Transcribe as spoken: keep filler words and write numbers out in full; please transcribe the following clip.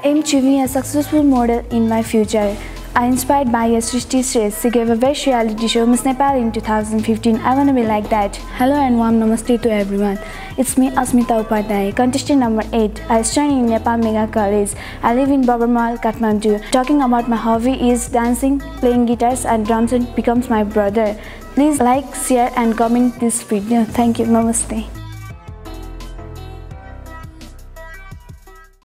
aim to be a successful model in my future. I inspired by a Srishti Shrestha. She gave a best reality show Miss Nepal in two thousand fifteen. I want to be like that. Hello and warm namaste to everyone. It's me, Asmita Upadhayaya, contestant number eight. I study in Nepal Mega College. I live in Babarmal, Kathmandu. Talking about my hobby is dancing, playing guitars and drums, and becomes my brother. Please like, share and comment this video. Thank you. Namaste.